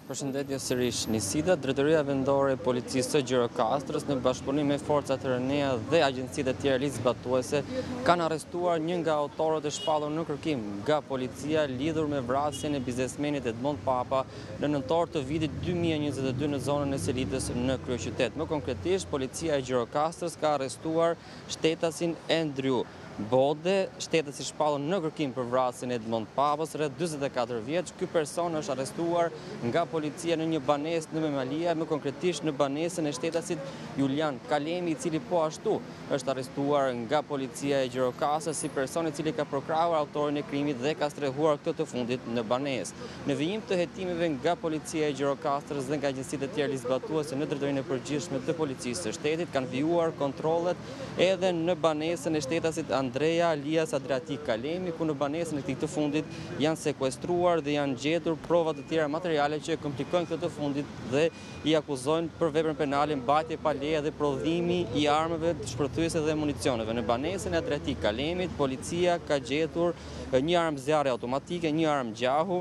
Përshëndetje sërish. Nisida, Drejtoria Vendore e Policisë së Gjirokastrës në bashkëpunim me forcat e rënea dhe agjencitë e tjera ligjzbatuese kanë arrestuar një nga autorët e shpallur në kërkim nga policia lidhur me vrasjen e biznesmenit Edmond Papa në nëntor të vitit 2022 në zonën e Selitës në kryeqytet. Më konkretisht, policia e Gjirokastrës ka arrestuar shtetasin Andrew Bode, shtetës i shpallur në kërkim për vrasjen e Edmond Papës, rreth 44 vjeç. Ky person është arrestuar nga policia në një banesë në Memalia, më konkretisht në banesën e shtetasit Julian Kalemi, i cili po ashtu është arrestuar nga policia e Gjirokastrës si person i cili ka përkrahur autorin e krimit dhe ka strehuar këtë të fundit në banesë. Në vijim të hetimeve nga policia e Gjirokastrës dhe nga agjencitë e tjera ligjzbatuese në drejtorinë e përgjithshme të policisë së shtetit kanë vijuar kontrollet edhe në banesën e shtetasit Andrea alias Adriatik Kalemi, ku në banesën e këtij të fundit janë sekuestruar dhe janë gjetur prova të tjera materiale që komplikojnë këtë të fundit dhe i akuzojnë për veprën penale mbajtje pa leje dhe prodhimi i armëve shpërthyese dhe municioneve. Në banesën e Adriatik Kalemit, policia ka gjetur një armë zjarre automatike, një armë gjahu,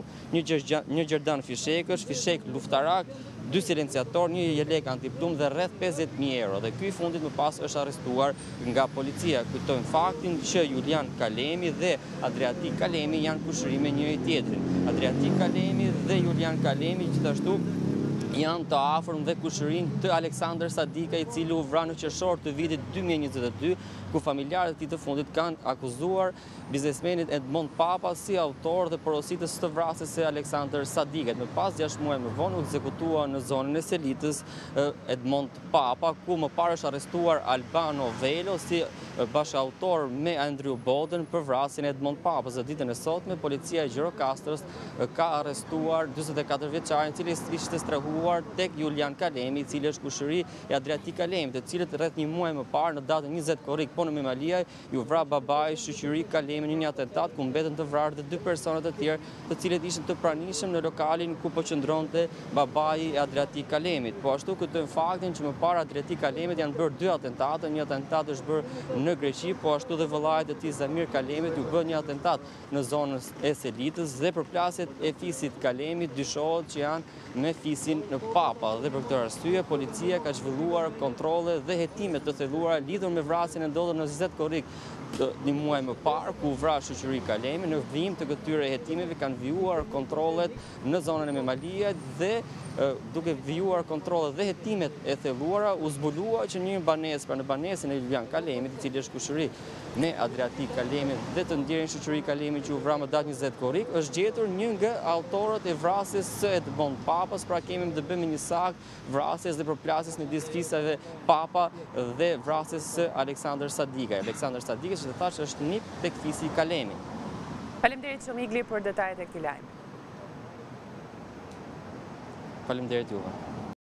një gjerdan fishekësh, fishek luftarak, 2 silenciator, një jelek antiplum dhe rreth 50.000 euro. Dhe ky i fundit më pas është arrestuar nga policia. Kujtojmë faktin që Julian Kalemi dhe Adriatik Kalemi janë kushërime njëri tjetrin. Adriatik Kalemi dhe Julian Kalemi gjithashtu janë të afërm dhe kushërin të Aleksandr Sadika, i cili u vra në qershor të vitit 2022, ku familjarët e tij të fundit kanë akuzuar biznesmenit Edmond Papa si autor dhe porositës të vrasjes së Aleksandr Sadiket. Më pas 6 muaj më vonë u ekzekutua në zonën e Selitës Edmond Papa, ku më parë është arrestuar Albano Velo si bashkëautor me Andrew Boden për vrasjen e Edmond Papës. Në ditën e sotme, policia e Gjirokastrës ka arrestuar 44 vjeçarin, i cili ishte strehuar tek Julian Kalemi, i cili është kushëri e Adriatik Kalemit, të cilët rreth një muaj më parë në datën 20 korrik në Memalia ju vra babai shoqëri Kalemi në një atentat ku mbetën të vrarë dhe 2 persona të tjerë, të cilët ishin të pranishëm në lokalin ku po qëndronte babai e Adriatik Kalemit. Po ashtu kujtojmë faktin që më parë Adriatik Kalemit janë bërë 2 atentate, një atentat është bërë në Greqi, po ashtu dhe vëllait e tij Zamir Kalemit u bë një atentat në zonën e Selitës dhe përplasjet e fisit Kalemit dyshohet që janë me fisin në Papa, dhe për këtë arsye policia ka zhvilluar kontrolle dhe hetime të thelluara lidhur me vrasjen e ndodhur në 20 korrik një muaj më parë, ku vra shoqëri Kalemi. Në vijim të këtyre hetimeve kanë vijuar kontrollet në zonën e Memaliait dhe duke vijuar kontrollet dhe hetimet e thelluara, u zbulua që një banesë, pra në banesën e Julian Kalemit, i cili është kushëri me Adriatik Kalemit dhe të ndjerin shoqëri Kalemi që u vra më datë 20 korrik, është gjetur një nga autorët e vrasjes së Edmond Papës. Pra kemi të bëjmë një sakt vrasjes dhe përplasjes në disë fisave Papa dhe vrasjes së Aleksandr Sadika. Aleksandr Sadika, që të thash, është nip tek fisi Kalemi. Faleminderit shumë Igli për detajet e këtij lajmi. Faleminderit juve.